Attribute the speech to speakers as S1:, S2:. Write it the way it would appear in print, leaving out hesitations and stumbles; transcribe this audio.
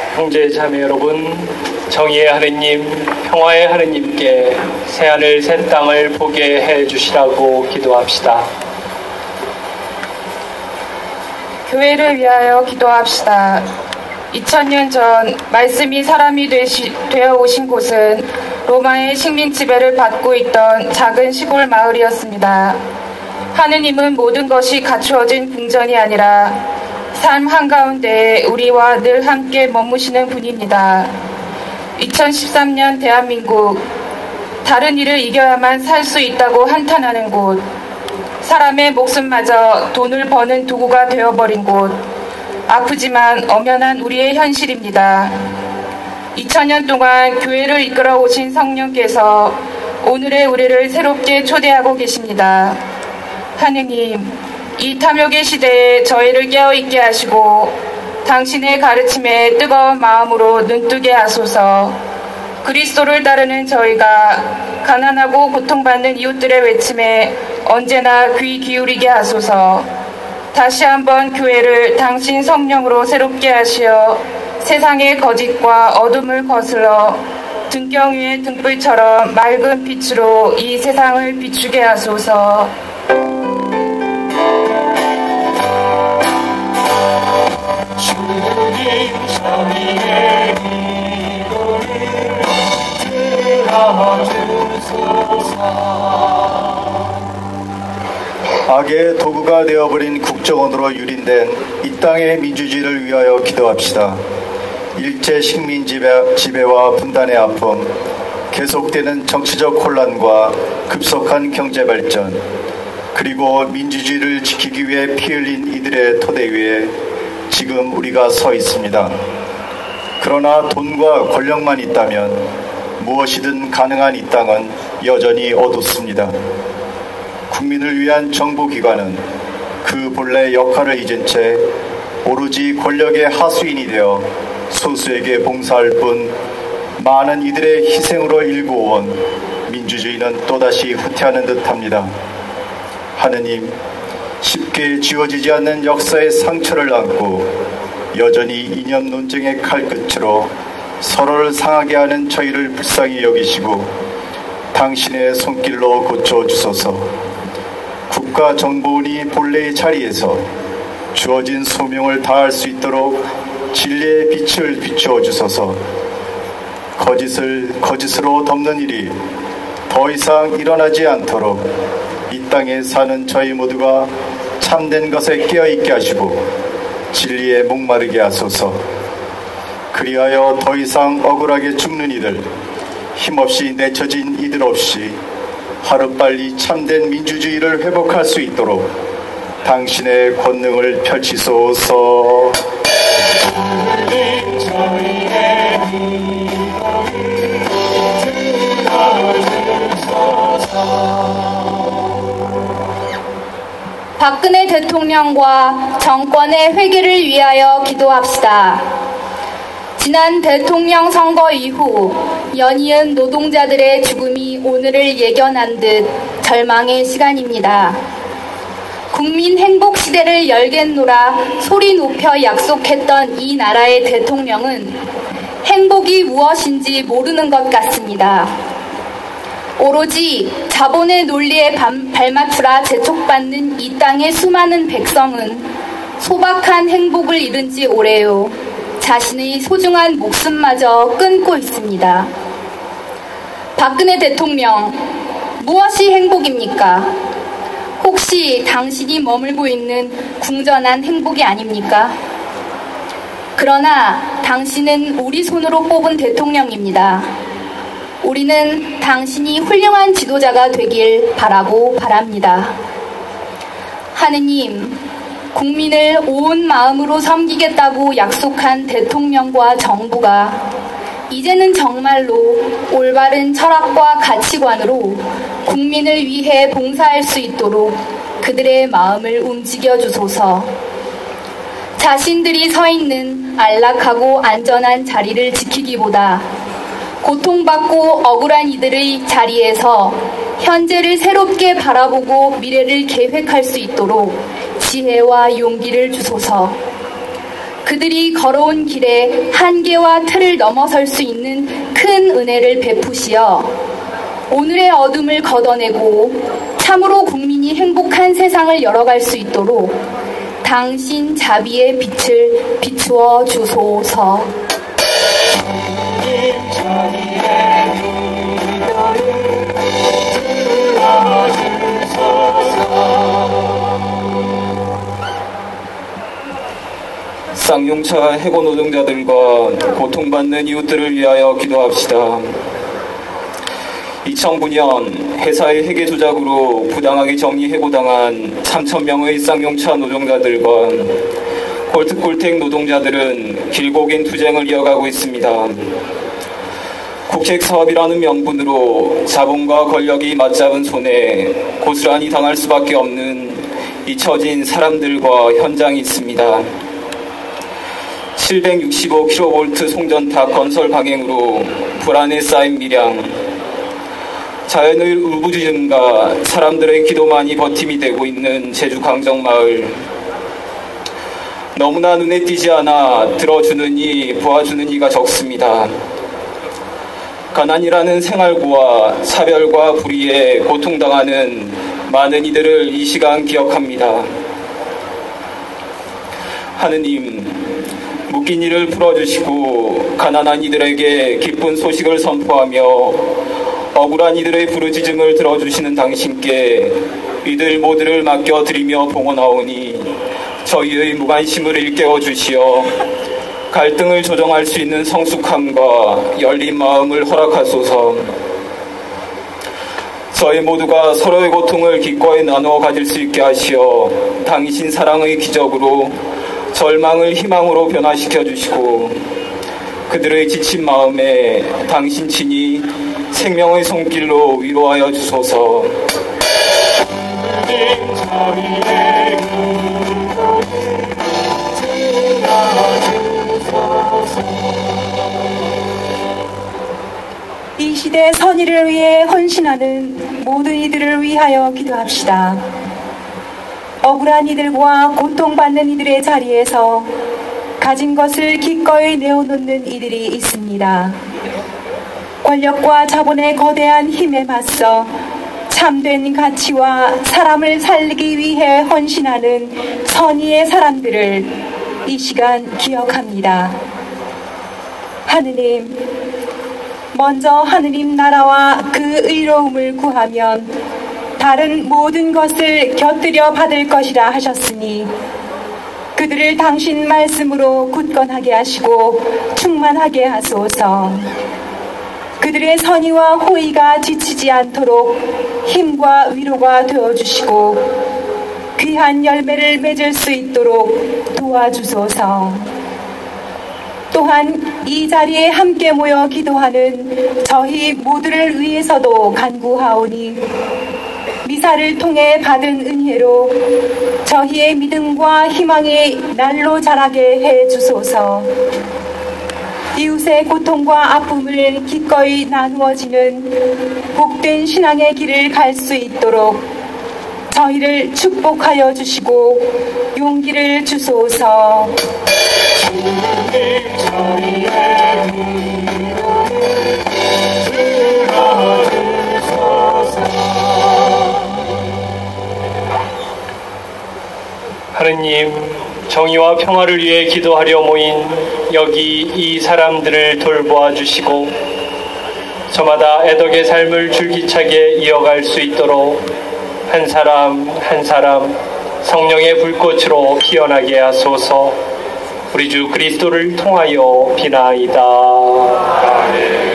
S1: 형제 자매 여러분, 정의의 하느님, 평화의 하느님께 새하늘 새 땅을 보게 해주시라고 기도합시다.
S2: 교회를 위하여 기도합시다. 2000년 전 말씀이 사람이 되어 오신 곳은 로마의 식민 지배를 받고 있던 작은 시골 마을이었습니다. 하느님은 모든 것이 갖추어진 궁전이 아니라 삶 한가운데 우리와 늘 함께 머무시는 분입니다. 2013년 대한민국, 다른 일을 이겨야만 살 수 있다고 한탄하는 곳, 사람의 목숨마저 돈을 버는 도구가 되어버린 곳, 아프지만 엄연한 우리의 현실입니다. 2000년 동안 교회를 이끌어 오신 성령께서 오늘의 우리를 새롭게 초대하고 계십니다. 하느님, 이 탐욕의 시대에 저희를 깨어있게 하시고 당신의 가르침에 뜨거운 마음으로 눈뜨게 하소서. 그리스도를 따르는 저희가 가난하고 고통받는 이웃들의 외침에 언제나 귀 기울이게 하소서. 다시 한번 교회를 당신 성령으로 새롭게 하시어 세상의 거짓과 어둠을 거슬러 등경 위의 등불처럼 맑은 빛으로 이 세상을 비추게 하소서.
S3: 주님 저희의 기도를 들어주소서.
S4: 악의 도구가 되어버린 국정원으로 유린된 이 땅의 민주주의를 위하여 기도합시다. 일제 식민 지배와 분단의 아픔, 계속되는 정치적 혼란과 급속한 경제 발전, 그리고 민주주의를 지키기 위해 피 흘린 이들의 토대 위에 지금 우리가 서 있습니다. 그러나 돈과 권력만 있다면 무엇이든 가능한 이 땅은 여전히 어둡습니다. 국민을 위한 정부기관은 그 본래 역할을 잊은 채 오로지 권력의 하수인이 되어 소수에게 봉사할 뿐 많은 이들의 희생으로 일구어온 민주주의는 또다시 후퇴하는 듯합니다. 하느님, 쉽게 지워지지 않는 역사의 상처를 안고 여전히 이념 논쟁의 칼끝으로 서로를 상하게 하는 저희를 불쌍히 여기시고 당신의 손길로 고쳐주소서. 국가정보원이 본래의 자리에서 주어진 소명을 다할 수 있도록 진리의 빛을 비추어 주소서. 거짓으로 덮는 일이 더 이상 일어나지 않도록 이 땅에 사는 저희 모두가 참된 것에 깨어있게 하시고 진리에 목마르게 하소서. 그리하여 더 이상 억울하게 죽는 이들, 힘없이 내쳐진 이들 없이 하루빨리 참된 민주주의를 회복할 수 있도록 당신의 권능을 펼치소서.
S5: 박근혜 대통령과 정권의 회개를 위하여 기도합시다. 지난 대통령 선거 이후 연이은 노동자들의 죽음이 오늘을 예견한 듯 절망의 시간입니다. 국민 행복 시대를 열겠노라 소리 높여 약속했던 이 나라의 대통령은 행복이 무엇인지 모르는 것 같습니다. 오로지 자본의 논리에 발맞추라 재촉받는 이 땅의 수많은 백성은 소박한 행복을 잃은 지 오래요. 자신의 소중한 목숨마저 끊고 있습니다. 박근혜 대통령, 무엇이 행복입니까? 혹시 당신이 머물고 있는 궁전한 행복이 아닙니까? 그러나 당신은 우리 손으로 뽑은 대통령입니다. 우리는 당신이 훌륭한 지도자가 되길 바라고 바랍니다. 하느님, 국민을 온 마음으로 섬기겠다고 약속한 대통령과 정부가 이제는 정말로 올바른 철학과 가치관으로 국민을 위해 봉사할 수 있도록 그들의 마음을 움직여 주소서. 자신들이 서 있는 안락하고 안전한 자리를 지키기보다 고통받고 억울한 이들의 자리에서 현재를 새롭게 바라보고 미래를 계획할 수 있도록 지혜와 용기를 주소서. 그들이 걸어온 길에 한계와 틀을 넘어설 수 있는 큰 은혜를 베푸시어 오늘의 어둠을 걷어내고 참으로 국민이 행복한 세상을 열어갈 수 있도록 당신 자비의 빛을 비추어 주소서.
S6: 쌍용차 해고 노동자들과 고통받는 이웃들을 위하여 기도합시다. 2009년 회사의 회계 조작으로 부당하게 정리해고당한 3,000명의 쌍용차 노동자들과 콜트콜텍 노동자들은 길고 긴 투쟁을 이어가고 있습니다. 국책사업이라는 명분으로 자본과 권력이 맞잡은 손에 고스란히 당할 수밖에 없는 잊혀진 사람들과 현장이 있습니다. 765kV 송전탑 건설 강행으로 불안에 쌓인 밀양, 자연의 울부짖음과 사람들의 기도만이 버팀이 되고 있는 제주 강정마을. 너무나 눈에 띄지 않아 들어주는 이, 보아주는 이가 적습니다. 가난이라는 생활고와 차별과 불의에 고통당하는 많은 이들을 이 시간 기억합니다. 하느님, 묶인 이를 풀어주시고 가난한 이들에게 기쁜 소식을 선포하며 억울한 이들의 부르짖음을 들어주시는 당신께 이들 모두를 맡겨드리며 봉헌하오니 저희의 무관심을 일깨워 주시어 갈등을 조정할 수 있는 성숙함과 열린 마음을 허락하소서. 저희 모두가 서로의 고통을 기꺼이 나누어 가질 수 있게 하시어 당신 사랑의 기적으로 절망을 희망으로 변화시켜 주시고 그들의 지친 마음에 당신 친히 생명의 손길로 위로하여 주소서.
S7: 이 시대 선의를 위해 헌신하는 모든 이들을 위하여 기도합시다. 억울한 이들과 고통받는 이들의 자리에서 가진 것을 기꺼이 내어놓는 이들이 있습니다. 권력과 자본의 거대한 힘에 맞서 참된 가치와 사람을 살리기 위해 헌신하는 선의의 사람들을 이 시간 기억합니다. 하느님, 먼저 하느님 나라와 그 의로움을 구하면 다른 모든 것을 곁들여 받을 것이라 하셨으니 그들을 당신 말씀으로 굳건하게 하시고 충만하게 하소서. 그들의 선의와 호의가 지치지 않도록 힘과 위로가 되어주시고 귀한 열매를 맺을 수 있도록 도와주소서. 또한 이 자리에 함께 모여 기도하는 저희 모두를 위해서도 간구하오니 미사를 통해 받은 은혜로 저희의 믿음과 희망이 날로 자라게 해 주소서. 이웃의 고통과 아픔을 기꺼이 나누어지는 복된 신앙의 길을 갈 수 있도록 저희를 축복하여 주시고 용기를 주소서.
S1: 하느님, 정의와 평화를 위해 기도하려 모인 여기 이 사람들을 돌보아 주시고 저마다 애덕의 삶을 줄기차게 이어갈 수 있도록 한 사람 한 사람 성령의 불꽃으로 피어나게 하소서. 우리 주 그리스도를 통하여 비나이다. 아멘.